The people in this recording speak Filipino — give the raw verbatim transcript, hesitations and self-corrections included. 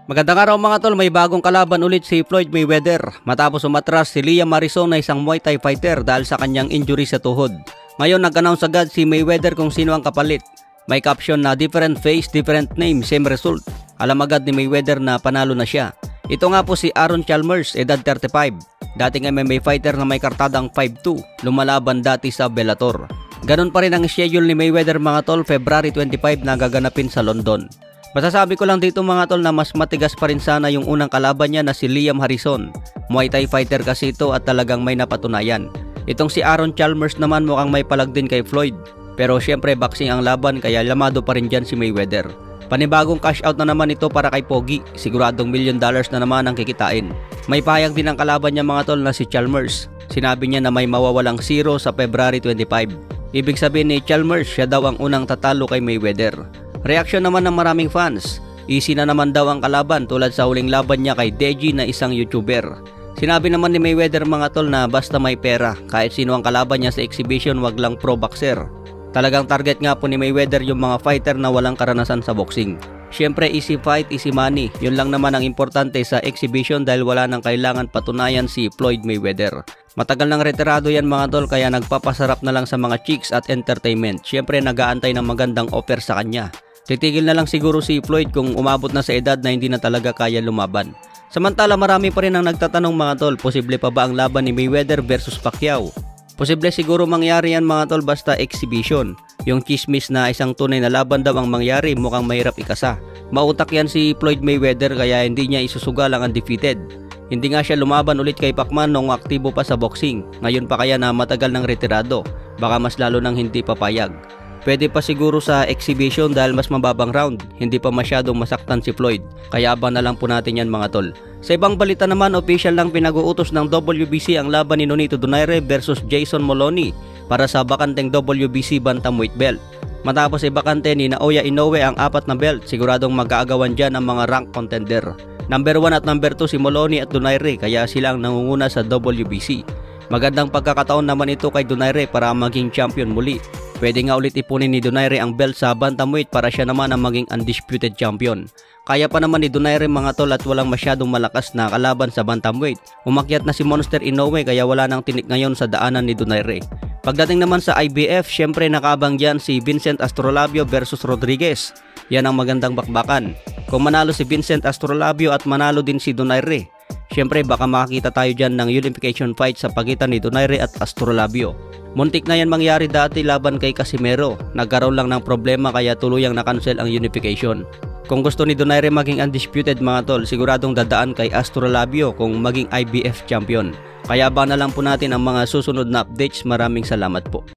Magandang araw mga tol, may bagong kalaban ulit si Floyd Mayweather matapos umatras si Liam Harrison na isang Muay Thai fighter dahil sa kanyang injury sa tuhod. Ngayon nag-announce agad si Mayweather kung sino ang kapalit. May caption na different face, different name, same result. Alam agad ni Mayweather na panalo na siya. Ito nga po si Aaron Chalmers, edad thirty-five. Dating M M A fighter na may kartadang five two, lumalaban dati sa Bellator. Ganon pa rin ang schedule ni Mayweather mga tol, February twenty-five na gaganapin sa London. Masasabi ko lang dito mga tol na mas matigas pa rin sana yung unang kalaban niya na si Liam Harrison. Muay Thai fighter kasi ito at talagang may napatunayan. Itong si Aaron Chalmers naman mukhang may palag din kay Floyd. Pero syempre boxing ang laban kaya lamado pa rin dyan si Mayweather. Panibagong cash out na naman ito para kay Pogi. Siguradong million dollars na naman ang kikitain. May pahayag din ang kalaban niya mga tol na si Chalmers. Sinabi niya na may mawawalang zero sa February twenty-five. Ibig sabihin ni Chalmers siya daw ang unang tatalo kay Mayweather. Reaksyon naman ng maraming fans. Easy na naman daw ang kalaban tulad sa huling laban niya kay Deji na isang YouTuber. Sinabi naman ni Mayweather mga tol na basta may pera, kahit sino ang kalaban niya sa exhibition wag lang pro boxer. Talagang target nga po ni Mayweather yung mga fighter na walang karanasan sa boxing. Siyempre easy fight, easy money. Yun lang naman ang importante sa exhibition dahil wala nang kailangan patunayan si Floyd Mayweather. Matagal nang retirado yan mga tol kaya nagpapasarap na lang sa mga chicks at entertainment. Siyempre nag-aantay ng magandang offer sa kanya. Titigil na lang siguro si Floyd kung umabot na sa edad na hindi na talaga kaya lumaban. Samantala marami pa rin ang nagtatanong mga tol, posible pa ba ang laban ni Mayweather versus Pacquiao? Posible siguro mangyari yan mga tol basta exhibition. Yung chismis na isang tunay na laban daw ang mangyari mukhang mahirap ikasa. Mautak yan si Floyd Mayweather kaya hindi niya isusugal ang undefeated. Hindi nga siya lumaban ulit kay Pacman nung aktibo pa sa boxing. Ngayon pa kaya na matagal ng retirado. Baka mas lalo nang hindi papayag. Pwede pa siguro sa exhibition dahil mas mababang round. Hindi pa masyadong masaktan si Floyd. Kaya abangan na lang po natin yan mga tol. Sa ibang balita naman, official lang pinag-uutos ng W B C ang laban ni Donaire versus Jason Moloney para sa bakanteng W B C bantamweight belt. Matapos ay bakante ni Naoya Inoue ang apat na belt, siguradong mag-aagawan dyan ang mga rank contender. Number one at number two si Moloney at Donaire kaya sila ang nangunguna sa W B C. Magandang pagkakataon naman ito kay Donaire para maging champion muli. Pwede nga ulit ipunin ni Donaire ang belt sa bantamweight para siya naman ang maging undisputed champion. Kaya pa naman ni Donaire mga tol at walang masyadong malakas na kalaban sa bantamweight. Umakyat na si Monster Inoue kaya wala nang tinik ngayon sa daanan ni Donaire. Pagdating naman sa I B F, syempre nakabang dyan si Vincent Astrolabio versus Rodriguez. Yan ang magandang bakbakan. Kung manalo si Vincent Astrolabio at manalo din si Donaire, syempre baka makakita tayo dyan ng unification fight sa pagitan ni Donaire at Astrolabio. Muntik na yan mangyari dati laban kay Casimero. Nagkaroon lang ng problema kaya tuluyang na-cancel ang unification. Kung gusto ni Donaire maging undisputed mga tol, siguradong dadaan kay Astrolabio kung maging I B F champion. Kaya ba na lang po natin ang mga susunod na updates. Maraming salamat po.